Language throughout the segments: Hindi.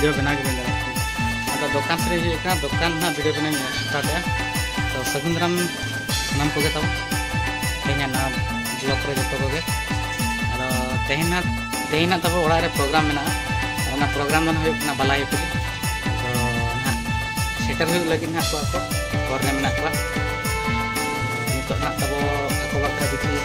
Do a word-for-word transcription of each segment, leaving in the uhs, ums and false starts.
वीडियो बना के बन अब दुकान से हुआ दुकान ना वीडियो बना स्टार्ट है तो सगुन दाराम नाम को तब तेना ना ब्लॉग रे जो को और तेना तेना तब ओड़ा रे प्रोग्राम में ना प्रोग्राम ना बाला तो ना सेटर हो लगे ना को और ने मेना को नित ना तब को बाखा दिखी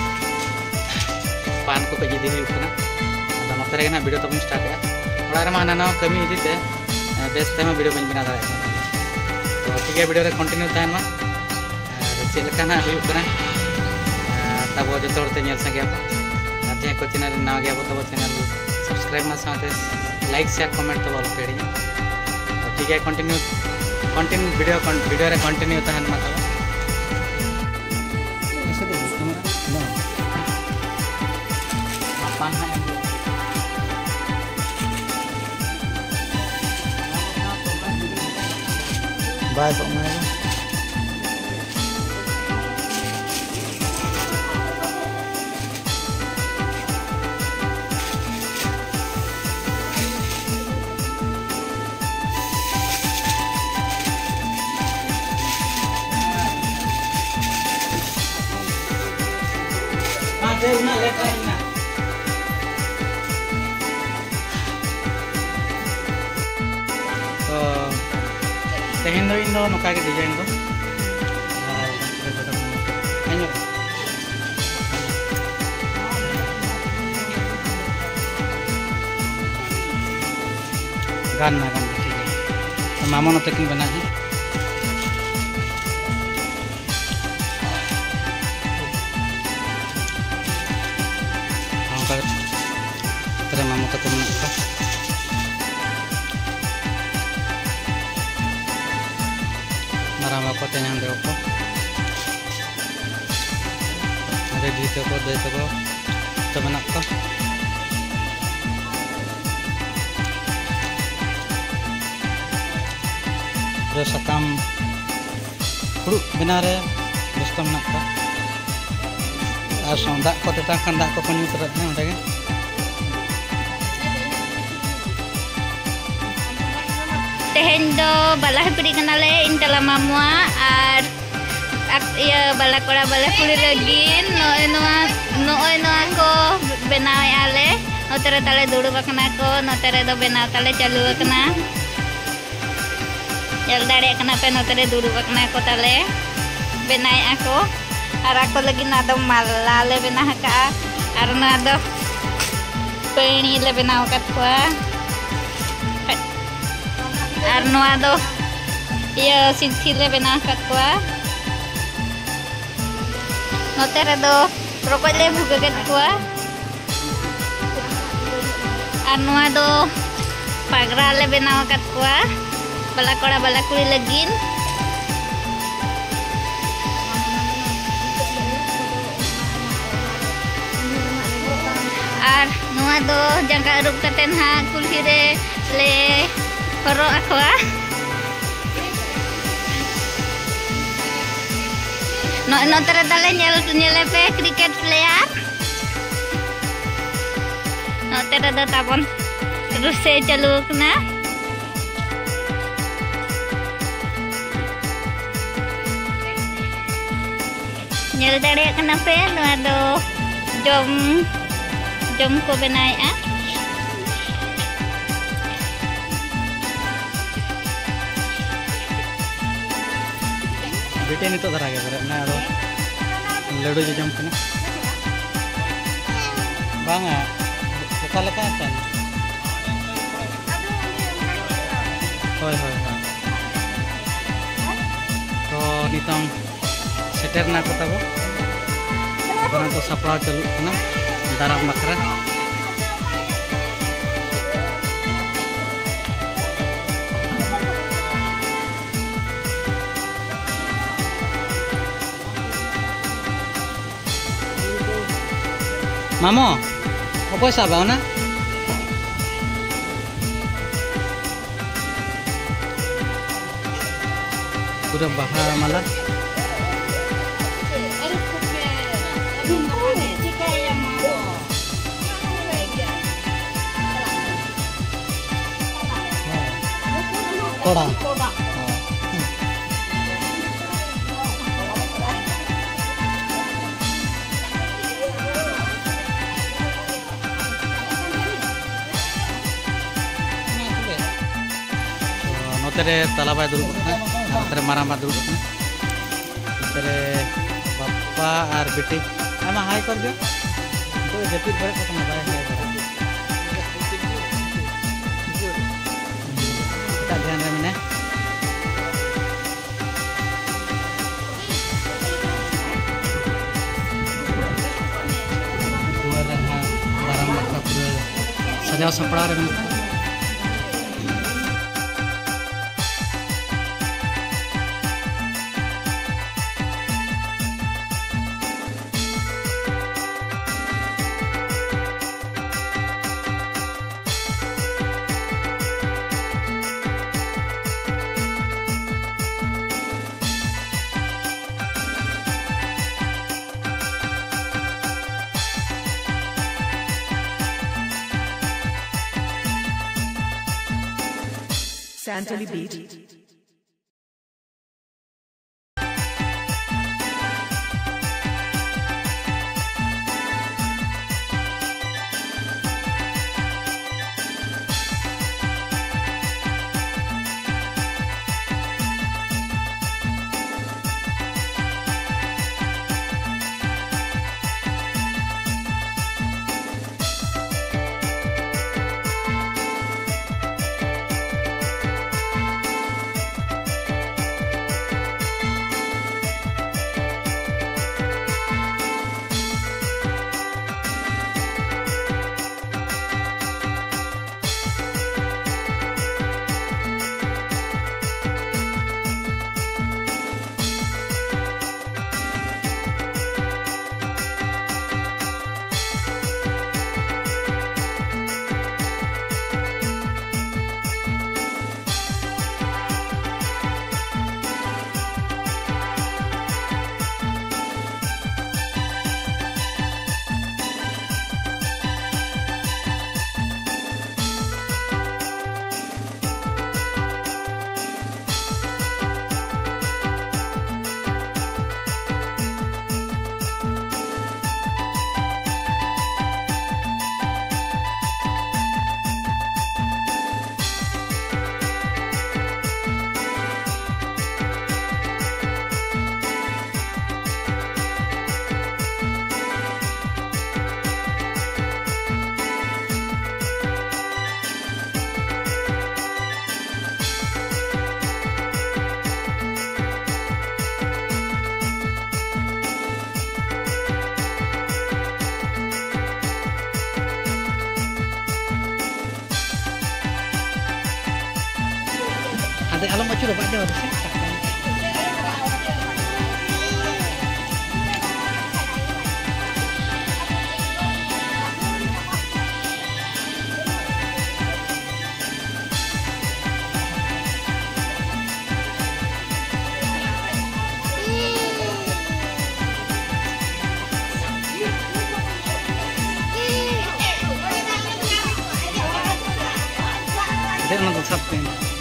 पान को पे इदी हुना अदा नतरे ना वीडियो तब स्टार्ट है ओड़ा रे मा ना कमी इदीते बेस टाइम वीडियो बन बना दाड़ा तो ठीक है वीडियो रे कंटिन्यू तहन मा चेक लेकाना हुना तब जो तोड़ते नेल संगे जहाँ को चैनल नवा गया तब चैनल सब्सक्राइब ना साथे लाइक शेयर कमेंट तो ऑल पेड़ी तो ठीक है कंटिन्यू कंटिन्यू वीडियो वीडियो रे कंटिन्यू तहन मा तब ऐसे दे कैमरा नो पान है बाय तो मैं una letra una तो तेहन दो इन दो नोका के डिजाइन दो आइनो गान ना गान ठीक है तो मामा नो तकिन बना है तेरे मामू का तुम का मारा को तेन दे को अरे जीते को दे तो को तब ना को रे सकाम फुड़ बिना रे दोस्तम ना को और सौंदा को तेता खंदा को पनी तरह ने ओंडे गे तेहेन दो बाला कुड़ी कनाले इन तला मामुआ और या बाला कोड़ा बाला कुड़ी लगी नोए नोआ नोए नोआ को बनावे आले नोतरे ताले दुड़ु बकना को नोतरे दो बनाव ताले चालू बकना जल दाड़े कना पे नोतरे दुड़ु बकना को ताले बनाए आको और आको लगी ना दो माला ले बना का और ना दो पेणी ले बनाव कतवा और नोआ दो ये सिंथी ले बना कतवा नोते रे दो रोको ले भुगे कतवा और नोआ दो पागरा ले बना कतवा बाला कोड़ा बाला कुड़ी लगिन और नोआ दो जंगा रूप कते ना कुल्ही रे ले Poro aku ah, no no terada nyel nyel pe cricket player, no terada tabon terus saya jaluk na, nyel dari kenapa no ado jom jom ko benai ah. बेटे नितो धरा गया ना अदो लड्डू जो जम कना बांगा ओका लका तन होय होय तो नितों सेटर ना को तबो बना तो सपड़ा चलू कना दाराम बकरा मामो apa sabaw na udah bahar malah कोड़ा नोते तलाबा दुरुब नोते मारामा दुरुब नोते बापा और बेटी आमा हाई कर दियो तो जपित बड़े खत्म हो गए हाई कर का ध्यान में ने पूरा रहा बारम का पूरा सजाव सपड़ा रे Santali Beat. Alam macam apa dia ada sih? Dia nak sabtu.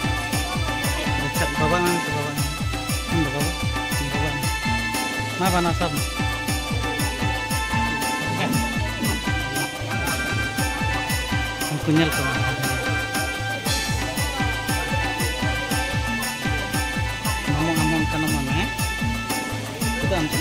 Bawa mana tu bawa? Ini bawa, ini bawa. Mana mana sab? Kunyal kau. Ngomong-ngomong kan mana? Itu antu.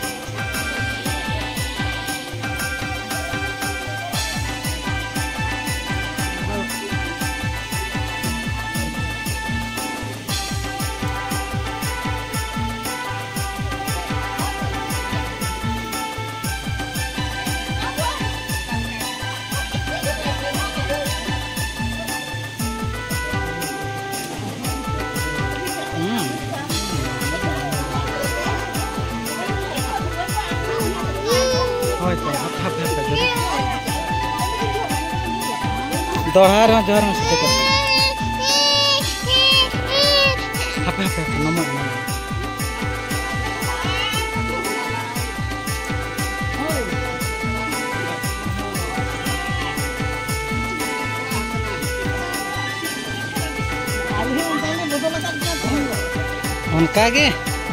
दोहरा रहा जोर में से हापे हापे नमो नमो उनका गे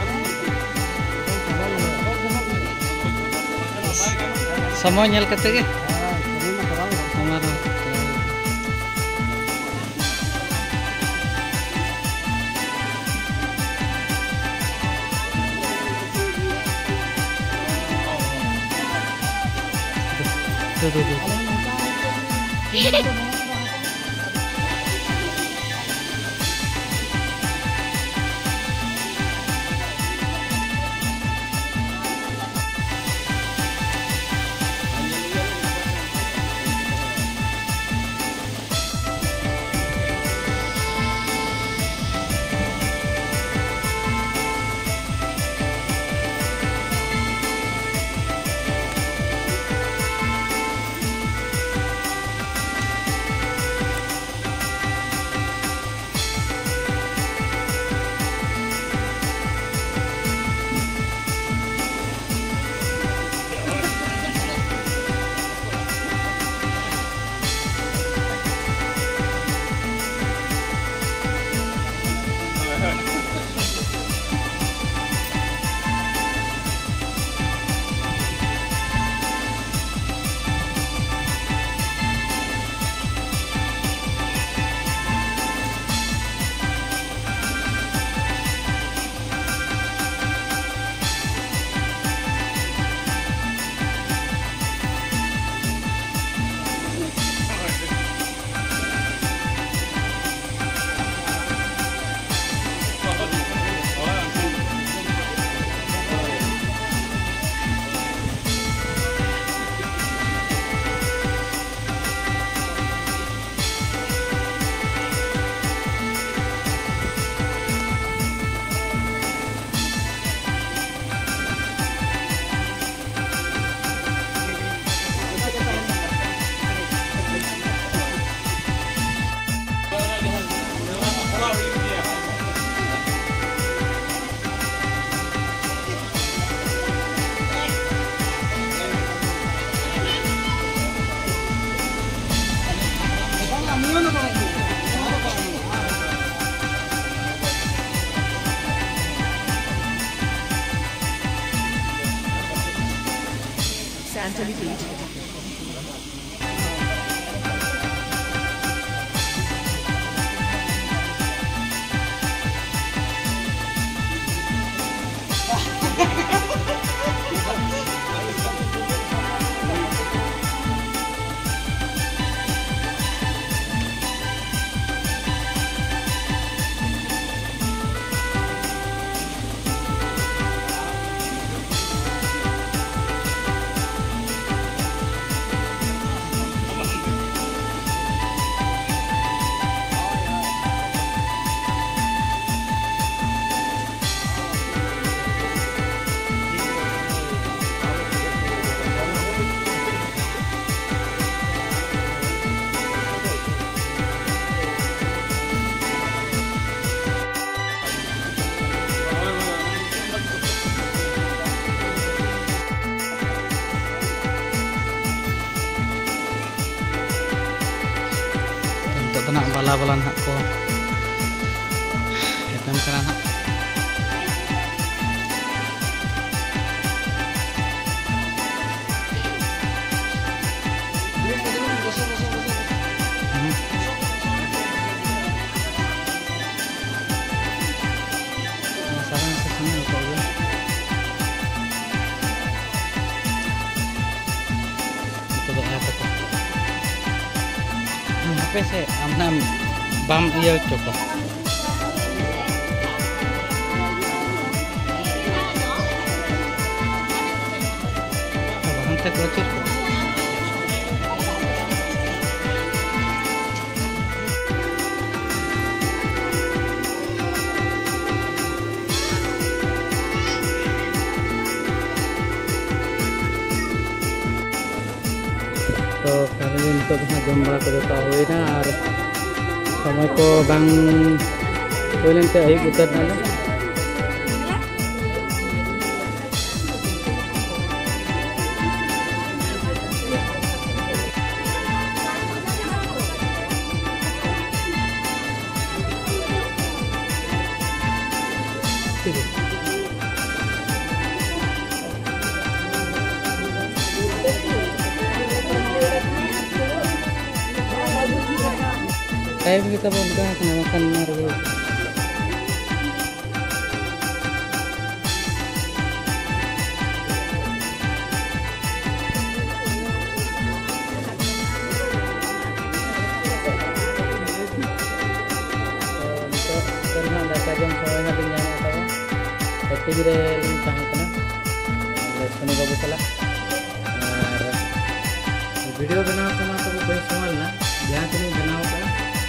समय नेल कते गे हमारा दो दो दो बाला बाला ना को एतम करा ना से हमने बम ये चुका हम तक बच्चे तो kami untuk jam bala ko jota hoina ar samay ko bang hoilen te ayub utar na जास्ती दे time kita buka kena makan margo jam soalnya natin yan ito at tigre lintang ito na suni babu salah video बनाओ तो मात्र वो कोई सवाल ना ध्यान से नहीं बनाओ का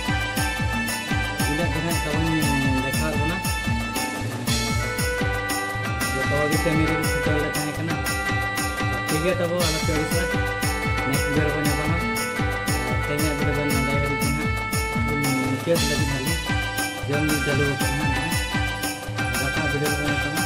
tidak dengan kawan देखा हो ना जो तो अभी से मेरे सुपर लेते हैं करना ठीक है तब वो अलग से इसका नेक्स्ट वीडियो बना पाना कहीं वीडियो बना जाएगा लेकिन हाँ क्या लगी हाली जब चालू करना है वीडियो बनाना